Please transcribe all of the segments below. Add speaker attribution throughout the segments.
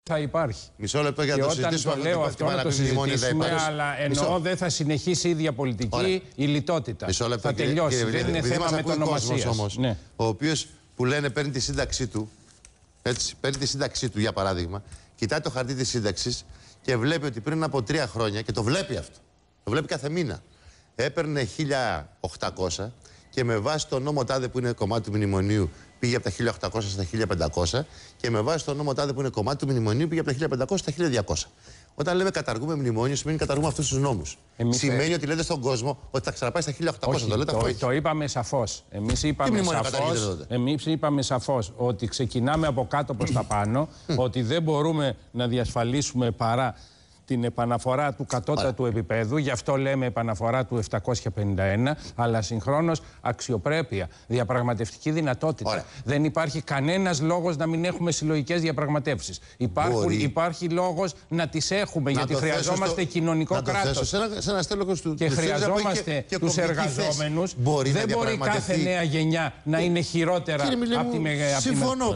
Speaker 1: θα υπάρχει.
Speaker 2: Μισό λεπτό για να το συζητήσουμε.
Speaker 1: Και όταν το λέω αυτό να το συζητήσουμε, αλλά εννοώ δεν θα συνεχίσει η ίδια πολιτική, η λιτότητα.
Speaker 2: Μισό λεπτό,
Speaker 1: θα τελειώσει. Δεν είναι θέμα μετονομασίας.
Speaker 2: Ο οποίος που λένε παίρνει τη σύνταξή του, έτσι, παίρνει τη σύνταξή του για παράδειγμα, κοιτάει το χαρτί της σύνταξης και βλέπει ότι πριν από 3 χρόνια, και το βλέπει αυτό, το βλέπει κάθε μήνα, έπαιρνε 1.800 και με βάση το νόμο τάδε που είναι κομμάτι του μνημονίου πήγε από τα 1.800 στα 1.500 και με βάση το νόμο τάδε που είναι κομμάτι του μνημονίου πήγε από τα 1.500 στα 1.200. Όταν λέμε καταργούμε μνημόνιο, σημαίνει καταργούμε αυτούς τους νόμους. Σημαίνει ότι λέτε στον κόσμο ότι θα ξαναπάει στα 1.800.
Speaker 1: Όχι, το είπαμε σαφώς. Εμείς είπαμε σαφώς ότι ξεκινάμε από κάτω προς τα πάνω, ότι δεν μπορούμε να διασφαλίσουμε παρά την επαναφορά του κατώτατου επίπεδου, γι' αυτό λέμε επαναφορά του 751, αλλά συγχρόνως αξιοπρέπεια, διαπραγματευτική δυνατότητα. Ωραία. Δεν υπάρχει κανένας λόγος να μην έχουμε συλλογικές διαπραγματεύσεις. Υπάρχει λόγος να τις έχουμε, γιατί χρειαζόμαστε κοινωνικό κράτος. Και χρειαζόμαστε τους εργαζόμενους. Δεν μπορεί κάθε νέα γενιά να είναι χειρότερα από τη μεγάλη.
Speaker 2: Συμφωνώ,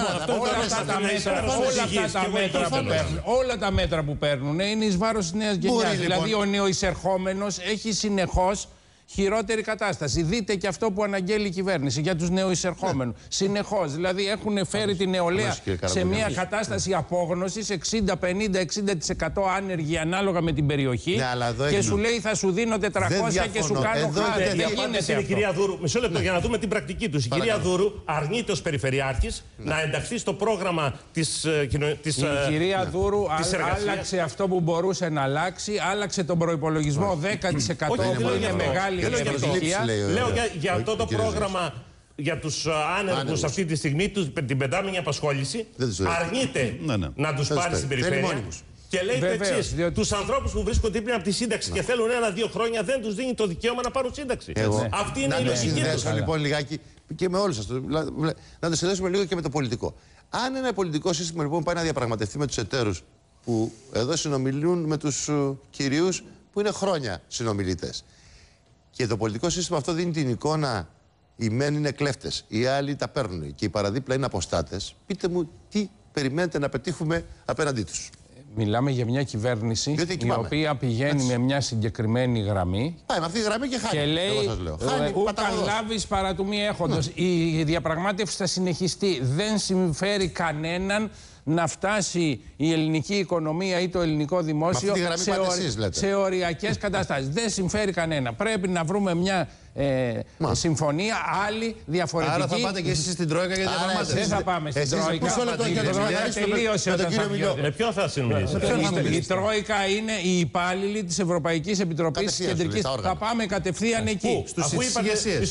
Speaker 1: όλα τα μέτρα που παίρνουν είναι εις βάρος της νέας γενιάς. Δηλαδή ο νεοεισερχόμενος έχει συνεχώς χειρότερη κατάσταση. Δείτε και αυτό που αναγγέλει η κυβέρνηση για τους νεοεισερχόμενους. Συνεχώς. Δηλαδή έχουν φέρει την νεολαία σε μια κατάσταση απόγνωσης, 60-50-60% άνεργοι ανάλογα με την περιοχή. Και σου λέει θα σου δίνω 400 και σου κάνω χάρη.
Speaker 3: Η απάντηση είναι, κυρία Δούρου, μισό λεπτό για να δούμε την πρακτική τους. Η κυρία Δούρου αρνείται ως περιφερειάρχης να ενταχθεί στο πρόγραμμα της
Speaker 1: η κυρία Δούρου άλλαξε αυτό που μπορούσε να αλλάξει, άλλαξε τον προϋπολογισμό 10% που είναι μεγάλη.
Speaker 3: Λέω για αυτό το πρόγραμμα για τους άνεργους αυτή τη στιγμή, την πεντάμινη απασχόληση, αρνείται να τους πάρει στην περιφέρεια. Και λέει το εξής: τους ανθρώπους που βρίσκονται πριν από τη σύνταξη και θέλουν 1-2 χρόνια δεν τους δίνει το δικαίωμα να πάρουν σύνταξη. Αυτή είναι η λογική τους.
Speaker 2: Λοιπόν, λιγάκι και με όλους σας. Να το συνδέσουμε λίγο και με το πολιτικό. Αν ένα πολιτικό σύστημα λοιπόν πάει να διαπραγματευτεί με τους εταίρους που εδώ συνομιλούν με τους κυρίους που είναι χρόνια συνομιλητές. Και το πολιτικό σύστημα αυτό δίνει την εικόνα οι μεν είναι κλέφτες, οι άλλοι τα παίρνουν και οι παραδίπλα είναι αποστάτες. Πείτε μου τι περιμένετε να πετύχουμε απέναντί τους.
Speaker 1: Μιλάμε για μια κυβέρνηση η οποία πηγαίνει με μια συγκεκριμένη γραμμή.
Speaker 2: Πάει με αυτή τη γραμμή και χάνει.
Speaker 1: Και λέει: Ούκαν λάβεις παρά του μη έχοντος. Η διαπραγμάτευση θα συνεχιστεί. Δεν συμφέρει κανέναν να φτάσει η ελληνική οικονομία ή το ελληνικό δημόσιο σε οριακές καταστάσεις. Δεν συμφέρει κανένα. Πρέπει να βρούμε μια συμφωνία άλλη, διαφορετική.
Speaker 2: Άρα θα πάτε και εσείς στην Τρόικα για διαπραγμάτευση.
Speaker 1: Δεν θα πάμε στην Τρόικα. Τελείωσε όταν θα βγει.
Speaker 3: Με ποιον θα συνομιλήσετε?
Speaker 1: Η Τρόικα είναι οι υπάλληλοι της Ευρωπαϊκής Επιτροπής της Κεντρικής. Θα πάμε κατευθείαν εκεί.
Speaker 2: Στις ηγεσίες.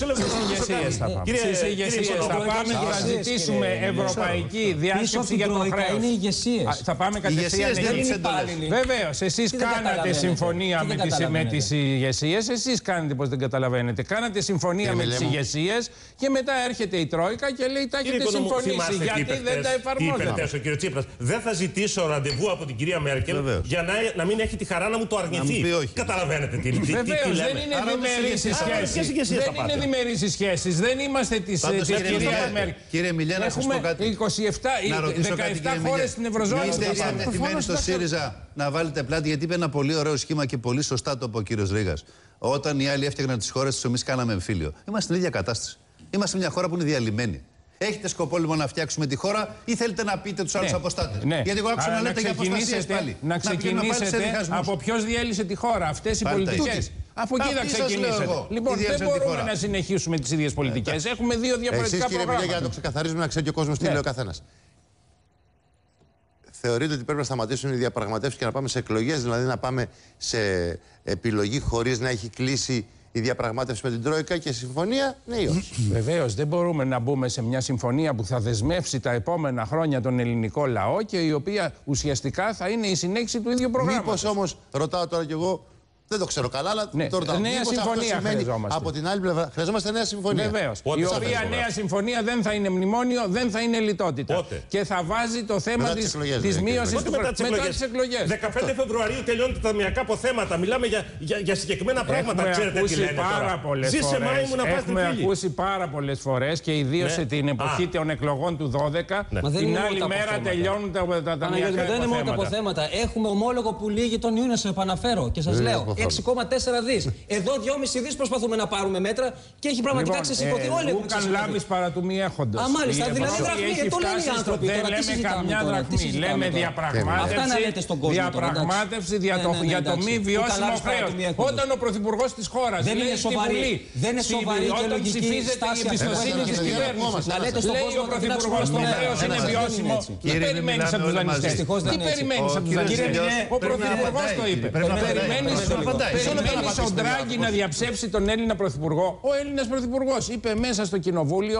Speaker 1: Στις ηγεσίες θα πάμε και θα ζητήσουμε ευρωπαϊκή διάσκεψη για το χρέος.
Speaker 4: Είναι ηγεσίες.
Speaker 1: Θα πάμε κατευθείαν εκεί. Βεβαίως, εσείς κάνατε συμφωνία με τις ηγεσίες. Εσείς κάνετε, πως δεν καταλαβαίνετε. Κάνατε συμφωνία με τις ηγεσίες και μετά έρχεται η Τρόικα και λέει τα έχετε συμφωνήσει. Γιατί δεν τα εφαρμόζετε.
Speaker 3: Ο κ. Τσίπρας, δεν θα ζητήσω ραντεβού από την κυρία Μέρκελ για να μην έχει τη χαρά να μου το αρνηθεί. Καταλαβαίνετε τι λέμε.
Speaker 1: Βεβαίως, δεν είναι διμερείς οι σχέσεις. Δεν είναι διμερείς οι σχέσεις. Δεν είμαστε της κυρίας Μέρκελ.
Speaker 5: Κύριε Μιλιά, να σας πω κάτι.
Speaker 1: 17 χώρες στην Ευρωζώνη.
Speaker 5: Είστε διατεθειμένοι στο ΣΥΡΙΖΑ να βάλετε πλάτη, γιατί είπε ένα πολύ ωραίο σχήμα και πολύ σωστά το είπε ο κύριος Ρήγας. Όταν οι άλλοι έφτιαχναν τις χώρες τους, εμείς κάναμε εμφύλιο. Είμαστε στην ίδια κατάσταση. Είμαστε μια χώρα που είναι διαλυμένη. Έχετε σκοπό λοιπόν να φτιάξουμε τη χώρα ή θέλετε να πείτε τους άλλους αποστάτες? Γιατί εγώ άκουσα να λέτε για αποστασίες πάλι.
Speaker 1: Να ξεκινήσετε από ποιος διέλυσε τη χώρα, αυτές οι πολιτικές. Αφού εκεί θα ξεκινήσετε. Λοιπόν, δεν μπορούμε να συνεχίσουμε τις ίδιες πολιτικές. Έχουμε δύο διαφορετικά προγράμματα.
Speaker 2: Κύριε, για να το ξεκαθαρίσουμε, να ξέρει και ο κόσμος τι λέει ο καθένας. Θεωρείτε ότι πρέπει να σταματήσουν οι διαπραγματεύσεις και να πάμε σε εκλογές, δηλαδή να πάμε σε επιλογή χωρίς να έχει κλείσει η διαπραγμάτευση με την Τρόικα και συμφωνία, ναι ή όχι?
Speaker 1: Βεβαίως, δεν μπορούμε να μπούμε σε μια συμφωνία που θα δεσμεύσει τα επόμενα χρόνια τον ελληνικό λαό και η οποία ουσιαστικά θα είναι η συνέχιση του ίδιου προγράμματος.
Speaker 2: Μήπως όμως, ρωτάω τώρα κι εγώ, Δεν το ξέρω καλά, αλλά
Speaker 1: ναι,
Speaker 2: το ρωτάω.
Speaker 1: Νέα συμφωνία χρειαζόμαστε.
Speaker 2: Από την άλλη πλευρά, χρειαζόμαστε νέα συμφωνία.
Speaker 1: Βεβαίως. Η οποία νέα συμφωνία δεν θα είναι μνημόνιο, δεν θα είναι λιτότητα.
Speaker 3: Πότε?
Speaker 1: Και θα βάζει το θέμα της μείωσης του
Speaker 3: μετά τις εκλογές. 15 Φεβρουαρίου τελειώνουν τα ταμιακά αποθέματα. Μιλάμε για συγκεκριμένα πράγματα. Ξέρετε τι λένε τώρα. Ζήσε Μάη μου να πας την
Speaker 1: Έχουμε ακούσει πάρα πολλές φορές και ιδίως σε την εποχή των εκλογών του 12. Την άλλη μέρα τελειώνουν τα ταμιακά αποθέματα.
Speaker 4: Δεν είναι μόνο τα αποθέματα. Έχουμε ομόλογο που λύγει τον Ιούνιο, σε επαναφέρω. Και σας λέω 6,4 δις. Εδώ 2,5 δις προσπαθούμε να πάρουμε μέτρα και έχει πραγματικά ξεσηκωθεί. Όλοι έχουν
Speaker 1: ξεσηκωθεί. Λάμπης παρά του μη έχοντος.
Speaker 4: Α, μάλιστα. Δηλαδή δραχμή. Το λένε οι άνθρωποι.
Speaker 1: Δεν λέμε καμιά δραχμή. Λέμε διαπραγμάτευση για το μη βιώσιμο χρέος. Όταν ο Πρωθυπουργός της χώρας λέει στη Βουλή, όταν ψηφίζεται η εμπιστοσύνη της κυβέρνησης, λέει ο Πρωθυπουργός το χρέος είναι βιώσιμο. Τι περιμένεις από τους δανειστές? Τι περιμένεις από τους δανειστές? Ο Πρωθυπουργός το είπε. Περιμένεις ο Ντράγκη να διαψεύσει τον Έλληνα Πρωθυπουργό? Ο Έλληνας Πρωθυπουργός είπε μέσα στο Κοινοβούλιο,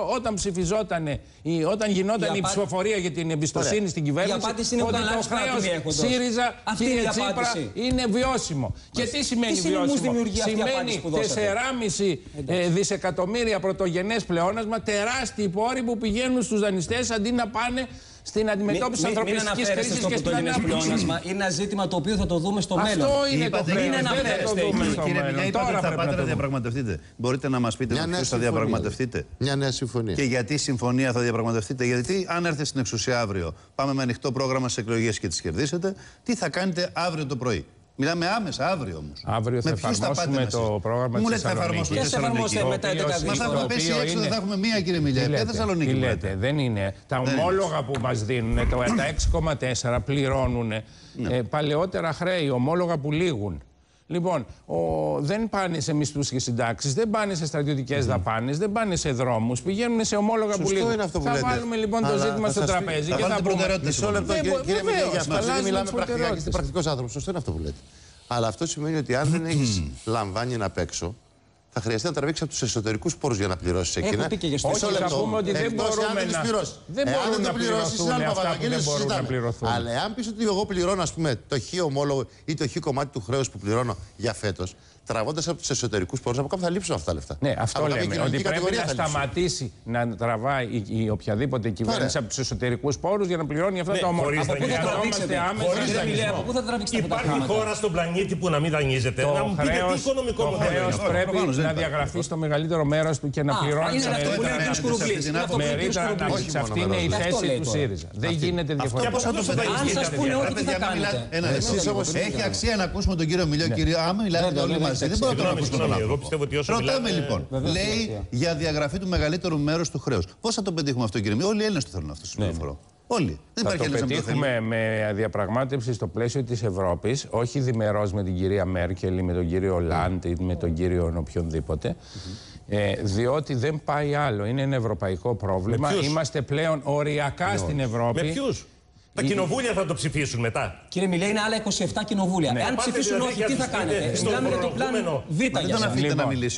Speaker 1: όταν γινόταν η ψηφοφορία για την εμπιστοσύνη στην κυβέρνηση, ότι το χρέος ΣΥΡΙΖΑ, κύριε Τσίπρα, είναι βιώσιμο. Και τι σημαίνει βιώσιμο? Σημαίνει 4,5 δισεκατομμύρια πρωτογενές πλεόνασμα, τεράστιοι πόροι που πηγαίνουν στους δανειστές αντί να πάνε στην αντιμετώπιση της ανθρωπιστικής κρίσης και στην ανάπτυξη.
Speaker 4: Είναι ένα ζήτημα το οποίο θα το δούμε στο μέλλον.
Speaker 1: Αυτό είναι το χρέος.
Speaker 5: Κύριε Μιλιά, είπατε ότι θα πάτε να διαπραγματευτείτε. Μπορείτε να μας πείτε με ποιους θα διαπραγματευτείτε?
Speaker 2: Μια νέα συμφωνία.
Speaker 5: Και γιατί συμφωνία θα διαπραγματευτείτε? Γιατί αν έρθετε στην εξουσία αύριο, πάμε με ανοιχτό πρόγραμμα στις εκλογές και τις κερδίσετε, τι θα κάνετε αύριο το πρωί? Μιλάμε άμεσα, αύριο όμως.
Speaker 1: Αύριο θα εφαρμόσουμε το πρόγραμμα της Θεσσαλονίκης.
Speaker 4: Και θα εφαρμόσετε μετά 11
Speaker 5: Μας θα έχουμε πέσει έξω, δεν θα έχουμε μία, κύριε Μιλιά. Δεν Θεσσαλονίκη.
Speaker 1: Τι λέτε, δεν είναι. Τα ομόλογα που μας δίνουν, τα 6,4 πληρώνουν παλαιότερα χρέη, ομόλογα που λήγουν. Λοιπόν, δεν πάνε σε μισθούς και συντάξεις, δεν πάνε σε στρατιωτικές δαπάνες, δεν πάνε σε δρόμους, πηγαίνουν σε ομόλογα που λήγουν. Θα βάλουμε λοιπόν το ζήτημα στο τραπέζι και θα πούμε.
Speaker 2: Μισό λεπτό, κύριε Μιλιά, για αυτό δεν μιλάμε πρακτικά και είστε πρακτικός άνθρωπος. Σωστό είναι αυτό που λέτε. Αλλά αυτό σημαίνει ότι αν δεν έχεις λαμβάνει απ' έξω, θα χρειαστεί να τραβήξει από τους εσωτερικούς πόρους για να πληρώσεις εκείνα.
Speaker 1: Όχι, θα πούμε ότι δεν μπορούμε να πληρώσουν αυτά που δεν μπορούν να πληρωθούν.
Speaker 2: Αλλά εάν πεις ότι εγώ πληρώνω, ας πούμε, το χ ομόλογο ή το χ κομμάτι του χρέους που πληρώνω για φέτος, τραβώντας από τους εσωτερικούς πόρους, από κάπου θα λείψουν αυτά τα λεφτά.
Speaker 1: Ναι, αυτό λέμε. Ότι πρέπει να σταματήσει να τραβάει η οποιαδήποτε κυβέρνηση από τους εσωτερικούς πόρους για να πληρώνει αυτά τα ομόλογα.
Speaker 4: Από πού θα τραβήξετε άμεσα? Από πού θα τραβήξετε αυτά τα
Speaker 3: χρήματα? Υπάρχει χώρα στον πλανήτη που να μην δανείζεται? Να μου πείτε τι οικονομικό μοντέλο.
Speaker 1: Πρέπει να διαγραφεί στο μεγαλύτερο μέρος του και να πληρώνει τα μερίδα ανάπτυξη. Αυτή είναι η θέση του ΣΥΡΙΖΑ. Δεν γίνεται διαφορετικά.
Speaker 4: Αν σας πούνε ότι τι θα κάνετε.
Speaker 5: Έχει αξία να ακούσουμε τον κύριο Μιλιό, κύριο Άμα, μιλάτε όλοι μαζί. Δεν μπορώ να τον ακούσω τον άνθρωπο. Ρωτάμε λοιπόν. Λέει για διαγραφή του μεγαλύτερου μέρους του χρέους. Πώς θα το πετύχουμε αυτό, κύριε Μιλιό? Όλοι οι Έλληνες το θέλουν αυτό, συμφωνώ. Όλοι.
Speaker 1: Θα το πετύχουμε με διαπραγμάτευση στο πλαίσιο της Ευρώπης, όχι διμερώς με την κυρία Μέρκελ ή με τον κύριο Ολάντ ή με τον κύριο οποιονδήποτε. Διότι δεν πάει άλλο. Είναι ένα ευρωπαϊκό πρόβλημα. Είμαστε πλέον οριακά στην Ευρώπη.
Speaker 3: Με ποιους? Τα κοινοβούλια θα το ψηφίσουν μετά.
Speaker 4: Κύριε Μιλέ, είναι άλλα 27 κοινοβούλια. Αν ψηφίσουν όχι, τι θα κάνετε? Μιλάμε για το πλάνο Β για
Speaker 5: σας. Δεν τον αφήνετε να μιλήσει.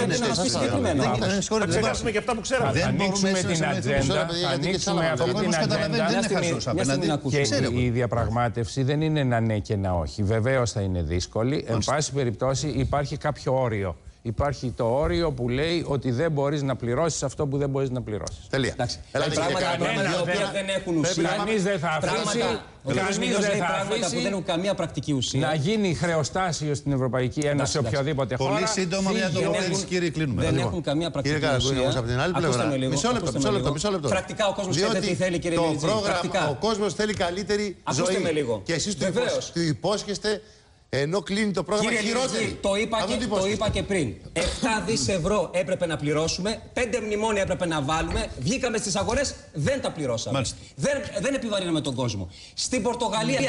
Speaker 3: Θα ξεχάσουμε και αυτά που ξέραμε.
Speaker 1: Θα ανοίξουμε την ατζέντα. Θα ανοίξουμε αυτή την ατζέντα. Και η διαπραγμάτευση δεν είναι ένα ναι και ένα όχι. Βεβαίως θα είναι δύσκολη. Εν πάση περιπτώσει υπάρχει κάποιο όριο. Υπάρχει το όριο που λέει ότι δεν μπορείς να πληρώσεις αυτό που δεν μπορείς να πληρώσεις.
Speaker 2: Τελεία.
Speaker 4: Πράγματα τα οποία δεν έχουν ουσία.
Speaker 1: Κανείς δεν θα αφήσει.
Speaker 4: Κανείς δεν θα αφήσει που δεν έχουν καμία πρακτική ουσία.
Speaker 1: Να γίνει χρεωστάσιο στην Ευρωπαϊκή Ένωση σε οποιαδήποτε χώρα.
Speaker 5: Πολύ σύντομα μια τοποθέτηση, κύριε, κλείνουμε.
Speaker 4: Δεν έχουν καμία πρακτική ουσία.
Speaker 2: Κύριε Καραγκούνη, από την άλλη πλευρά. Μισό λεπτό.
Speaker 4: Πρακτικά ο κόσμος ξέρει τι θέλει, κύριε Μιλιτζή.
Speaker 2: Ο κόσμος θέλει καλύτερη ζωή. Και εσείς του υπόσχεστε. Ενώ κλείνει το πρόγραμμα χειρότερη.
Speaker 4: Το είπα και πριν. 7 δις ευρώ έπρεπε να πληρώσουμε, 5 μνημόνια έπρεπε να βάλουμε, βγήκαμε στις αγορές, δεν τα πληρώσαμε. Δεν επιβαρύναμε τον κόσμο. Στην Πορτογαλία